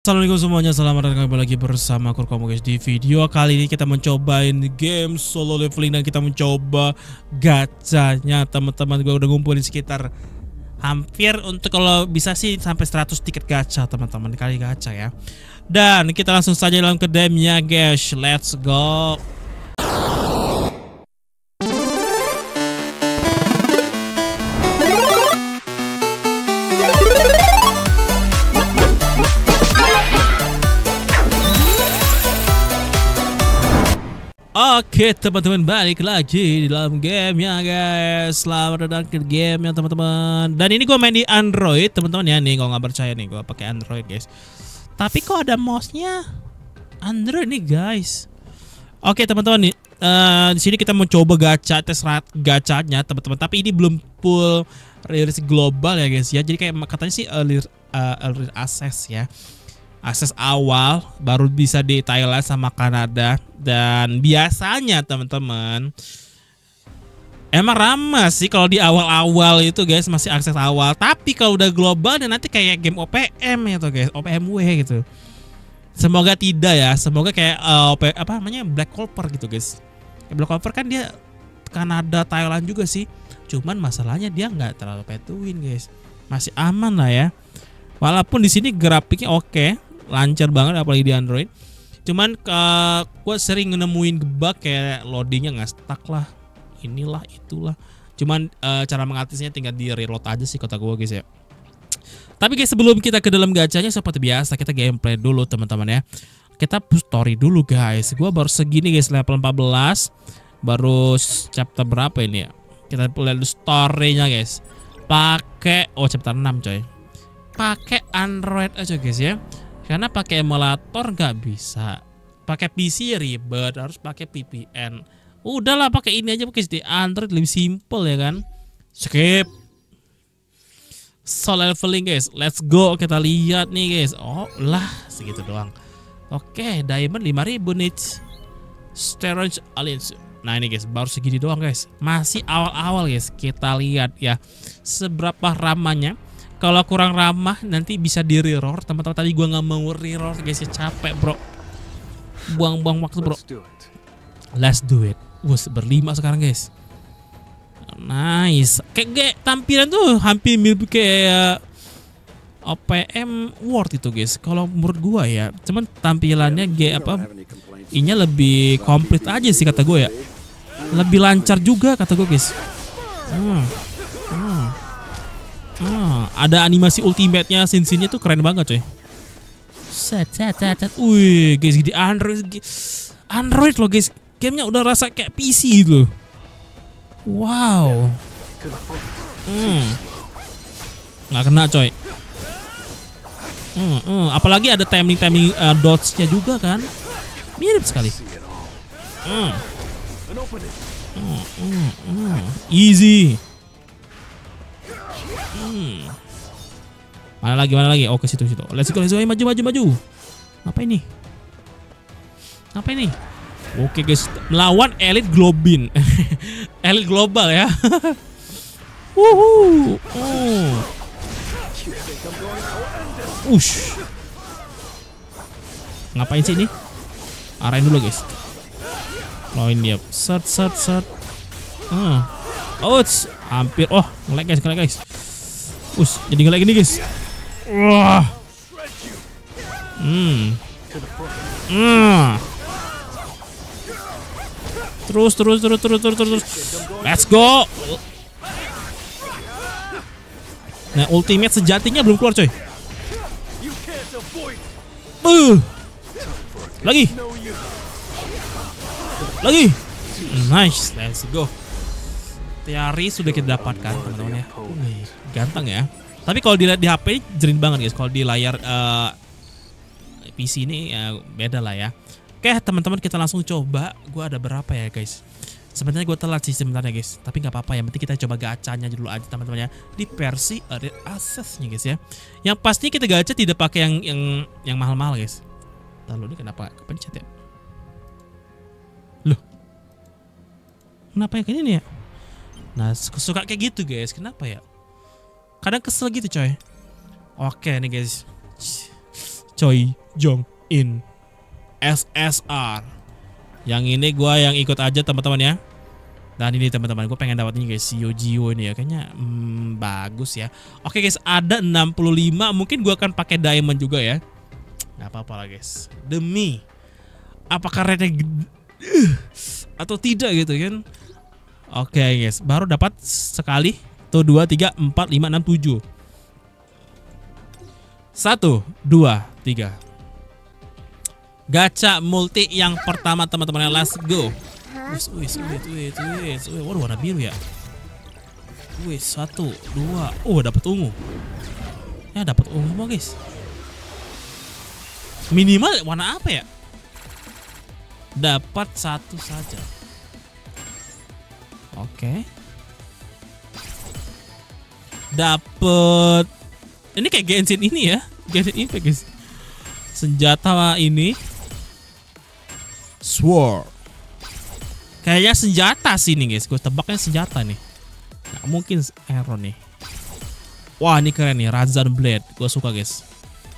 Assalamualaikum semuanya, selamat datang kembali lagi bersama Kurkomo guys. Di video kali ini kita mencobain game solo leveling dan kita mencoba gacanya teman-teman. Gue udah ngumpulin sekitar hampir untuk kalau bisa sih sampai 100 tiket gacha teman-teman kali gacha ya. Dan kita langsung saja dalam ke game-nya guys. Let's go. Oke teman-teman, balik lagi di dalam game ya guys. Selamat datang ke game ya teman-teman. Dan ini gue main di Android teman-teman ya. Nih kalau nggak percaya nih, gue pakai Android guys. Tapi kok ada mouse-nya Android nih guys. Oke teman-teman nih, di sini kita mau coba gacha, tes gacanya teman-teman. Tapi ini belum full rilis global ya guys ya. Jadi kayak katanya sih early access ya. Akses awal baru bisa di Thailand sama Kanada. Dan biasanya teman-teman emang ramah sih kalau di awal-awal itu guys, masih akses awal. Tapi kalau udah global dan nanti kayak game OPM gitu guys, OPMW gitu. Semoga tidak ya, semoga kayak apa namanya Black Clover gitu guys. Black Clover kan dia Kanada, Thailand juga sih. Cuman masalahnya dia nggak terlalu pay to win guys, masih aman lah ya. Walaupun di sini grafiknya oke, lancar banget apalagi di Android. Cuman gue sering nemuin bug kayak loadingnya nggak stuck lah, inilah itulah. Cuman cara mengatasinya tinggal di reload aja sih kata gue guys ya. Tapi guys, sebelum kita ke dalam gacanya seperti biasa kita gameplay dulu teman-teman ya. Kita push story dulu guys. Gue baru segini guys, level 14. Baru chapter berapa ini ya? Kita lihat story-nya guys. Pakai chapter 6 coy. Pakai Android aja guys ya. Karena pakai emulator nggak bisa. Pakai PC ribet, harus pakai VPN. Udahlah pakai ini aja guys, di Android lebih simple ya kan. Skip. Solo leveling guys, let's go. Kita lihat nih guys. Oh lah segitu doang. Oke, diamond 5000 nih. Storage Alliance. Nah ini guys, baru segini doang guys. Masih awal-awal guys. Kita lihat ya seberapa ramanya. Kalau kurang ramah nanti bisa di reroll teman-teman. Tadi gua nggak mau reroll guys ya, capek bro. Buang-buang waktu bro. Let's do it. Berlima sekarang guys. Nice. Kayak tampilan tuh hampir mirip kayak OPM World itu guys. Kalau menurut gua ya, cuman tampilannya inya lebih komplit aja sih kata gue ya. Lebih lancar juga kata gue guys. Ada animasi ultimate-nya, scene-nya tuh keren banget coy. Wih guys, di Android loh guys. Gamenya udah rasa kayak PC gitu. Wow. Nggak kena coy. Apalagi ada timing dodge-nya juga kan. Mirip sekali. Easy. Mana lagi? Oke situ. Let's go, maju. Apa ini? Oke guys, melawan Elite Globin. Elite Global ya. Ngapain sih ini? Arahin dulu guys. Lawan dia. Set. Hampir. Ngelag guys. Jadi ngelag ini guys. Terus. Let's go. Nah, ultimate sejatinya belum keluar coy. Lagi. Nice, let's go. Teori sudah kita dapatkan teman-teman ya. Ganteng ya. Tapi kalau dilihat di HP jerin banget guys. Kalau di layar PC ini ya beda lah ya. Oke teman-teman, kita langsung coba. Gue ada berapa ya guys? Sebenarnya gue telat sih sebenarnya guys. Tapi nggak apa-apa, yang penting kita coba gacanya dulu aja teman-teman ya. Di versi early access-nya guys ya. Yang pasti kita gacha tidak pakai yang mahal-mahal guys. Lalu ini kenapa kepencet ya? Loh. Kenapa ya kayak ini ya? Nah suka kayak gitu guys. Kenapa ya? Kadang kesel gitu coy. Oke nih guys. Choi Jong In SSR. Yang ini gue yang ikut aja teman-teman ya. Dan ini teman-teman, gue pengen dapat ini guys, Sio Jio ini ya, kayaknya bagus ya. Oke guys, ada 65, mungkin gue akan pakai diamond juga ya. Gak apa-apa lah guys, demi apakah rate atau tidak gitu kan. Oke guys, baru dapat sekali. Tuh 2, 3, 4, 5, 6, 7. 1, 2, 3. Gacha multi yang pertama teman-teman, let's go. Wih, waduh warna biru ya. Wih, 1, 2, dapat ungu. Ya dapat ungu semua guys. Minimal warna apa ya? Dapat 1 saja. Oke. Dapat. Ini kayak Genshin ini ya, Genshin Impact guys. Senjata ini Sword. Kayaknya senjata sih nih guys, gue tebaknya senjata nih. Nah, mungkin arrow nih. Wah ini keren nih, Razan Blade, gue suka guys.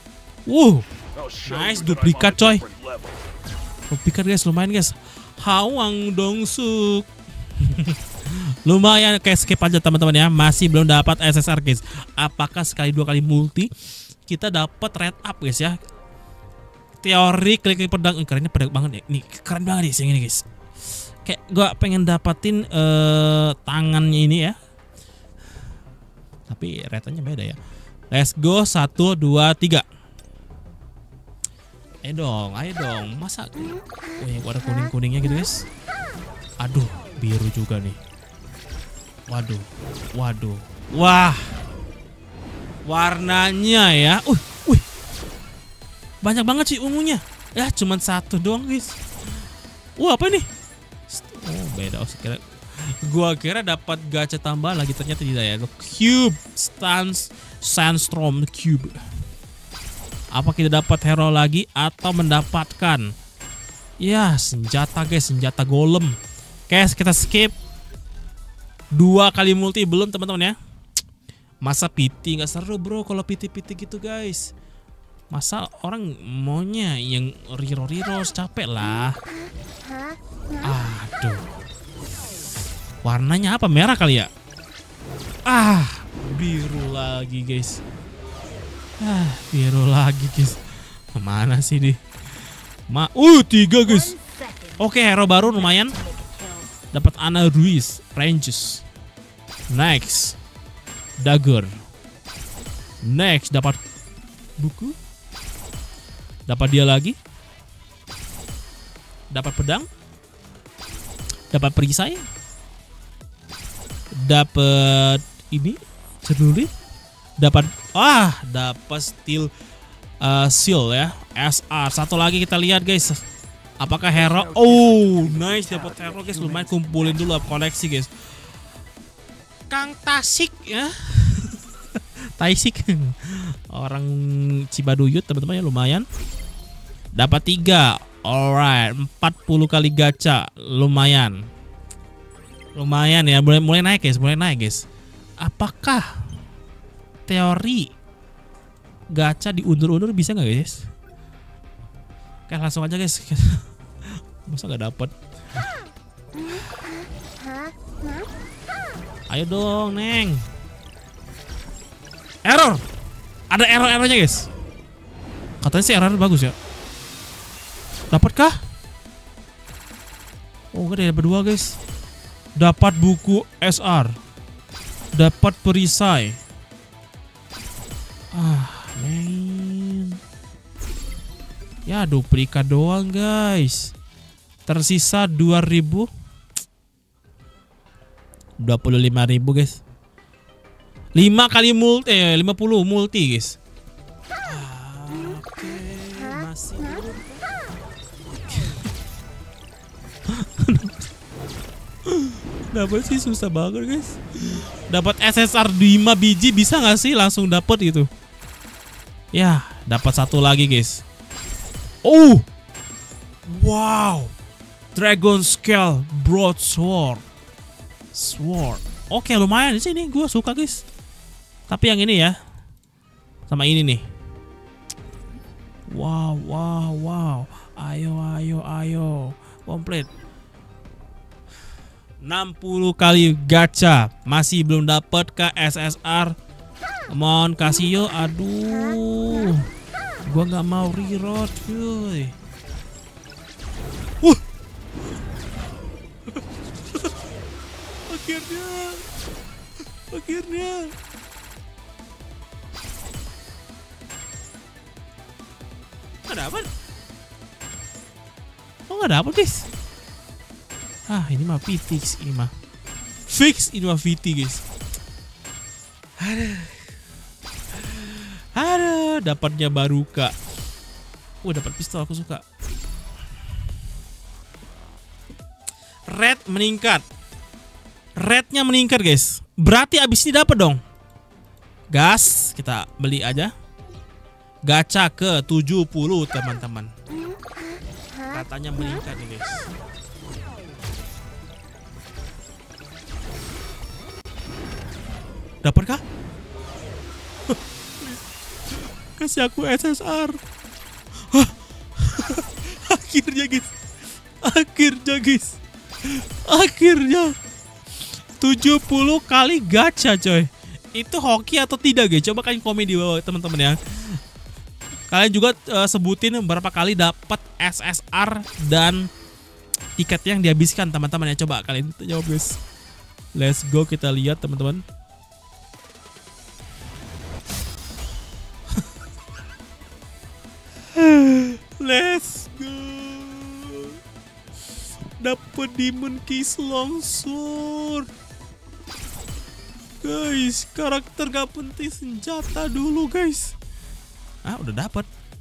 Nice, duplikat coy. Duplikat guys, lumayan guys. Hawang Dongsuk. Lumayan, kayak skip aja teman-teman ya. Masih belum dapat SSR guys. Apakah sekali 2 kali multi kita dapat red up guys ya. Teori klik pedang, kerennya pedang banget ya. Nih keren banget nih yang ini guys. Kayak gue pengen dapatin tangannya ini ya. Tapi rate-nya beda ya. Let's go, 1, 2, 3. Ayo dong. Masa yang ada kuning-kuningnya gitu guys. Aduh, biru juga nih. Waduh. Wah. Warnanya ya. Wih. Banyak banget sih ungunya. Ya, cuman 1 doang guys. Wah, apa nih? Oh beda, gua kira dapat gacha tambah lagi, ternyata tidak ya. Cube Sandstorm Cube. Apa kita dapat hero lagi atau mendapatkan ya senjata guys, senjata golem. Guys, kita skip 2 kali multi belum teman-teman ya. Masa PT nggak seru bro kalau PT gitu guys. Masa orang maunya yang riro capek lah. Aduh. Warnanya apa? Merah kali ya? Biru lagi guys. Biru lagi guys. Kemana sih nih? 3 guys. Oke, hero baru lumayan. Dapat Ana Ruiz, Ranges. Next, Dagger. Next, dapat buku. Dapat dia lagi. Dapat pedang. Dapat perisai. Dapat ini celurit. Dapat steel seal ya, SR. Satu lagi kita lihat guys. Apakah hero? Oh, nice, dapat hero guys. Lumayan, kumpulin dulu koleksi guys. Kang Tasik ya. Taisik. Orang Cibaduyut teman-teman ya, lumayan. Dapat 3. Alright, 40 kali gacha, lumayan ya, mulai naik guys. Apakah teori gacha diundur-undur bisa nggak guys? Oke, langsung aja guys. Masa nggak dapet? Ayo dong Neng. Error, ada errornya guys. Katanya sih error bagus ya. Dapatkah? Oh, ada berdua guys. Dapat buku SR. Dapat perisai. Men. Ya, duplikat doang guys. Tersisa 2.000. 25.000 guys. 5 kali multi, 50 multi guys. Oke, masih dapat sih susah banget guys. Dapat SSR 5 biji bisa nggak sih langsung dapat gitu? Ya, dapat 1 lagi guys. Oh, wow, Dragon Scale Broadsword. Oke, lumayan di sini, gue suka guys. Tapi yang ini ya, sama ini nih. Wow, wow, wow. Ayo, ayo, ayo. Komplit. 60 kali gacha. Masih belum dapat ke SSR. Come on, kasih yo. Aduh. Gua nggak mau reroll, cuy. Akhirnya. Nggak dapat. Oh, nggak dapat, guys. Ah, ini mah fix, ini mah VT, guys. Aduh, dapatnya Baruka. Dapat pistol, aku suka. Red meningkat. Rednya meningkat, guys. Berarti abis ini dapat dong. Gas, kita beli aja. Gacha ke 70, teman-teman. Katanya meningkat nih, guys. Dapatkah? Kasih aku SSR. Akhirnya, guys. Akhirnya 70 kali gacha, coy. Itu hoki atau tidak, guys? Coba kalian komen di bawah, teman-teman ya. Kalian juga sebutin berapa kali dapat SSR dan tiket yang dihabiskan, teman-teman ya. Coba kalian jawab, guys. Let's go, kita lihat, teman-teman. Let's go. Dapat Demon Kiss Longsword. Guys, karakter gak penting, senjata dulu, guys. Ah, udah dapat.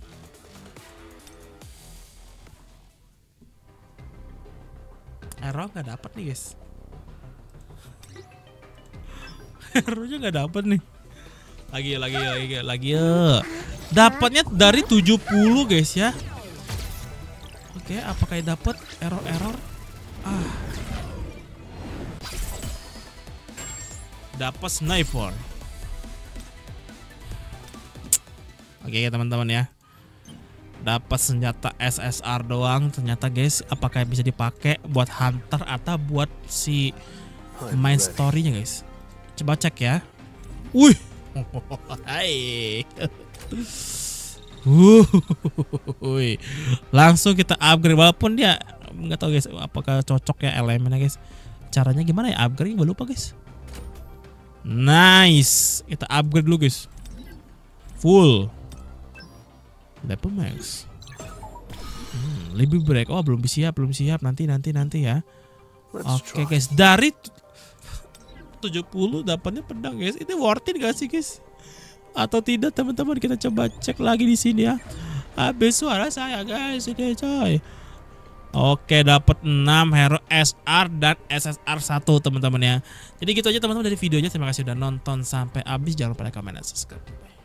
Arrow gak dapat nih, guys. Arrow-nya gak dapat nih. Lagi ya. Dapatnya dari 70, guys ya. Oke, apakah dapat error? Dapat sniper. Oke, teman-teman ya. Dapat senjata SSR doang ternyata, guys. Apakah bisa dipakai buat hunter atau buat si main story-nya, guys? Coba cek ya. Wih. Hai. Langsung kita upgrade, walaupun dia nggak tahu, guys, apakah cocok ya elemennya, guys. Caranya gimana ya upgrade? Gue lupa, guys. Nice, kita upgrade dulu, guys. Full level max. Lebih break. Oh, belum siap. Nanti ya. Oke, guys, dari 70 dapatnya pedang, guys. Ini worth it gak sih, guys? Atau tidak, teman-teman? Kita coba cek lagi di sini ya. Habis suara saya, guys. Ini, coy. Oke, dapat 6 hero SR dan SSR 1, teman-teman ya. Jadi gitu aja, teman-teman, dari videonya. Terima kasih udah nonton sampai habis. Jangan lupa like, comment, dan subscribe.